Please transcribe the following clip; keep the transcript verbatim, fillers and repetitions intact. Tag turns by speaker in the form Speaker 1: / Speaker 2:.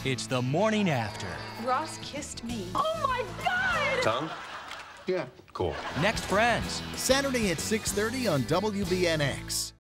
Speaker 1: It's the morning after.
Speaker 2: Ross kissed me. Oh my God!
Speaker 3: Tongue? Yeah, cool.
Speaker 1: Next Friends.
Speaker 4: Saturday at six thirty on W B N X.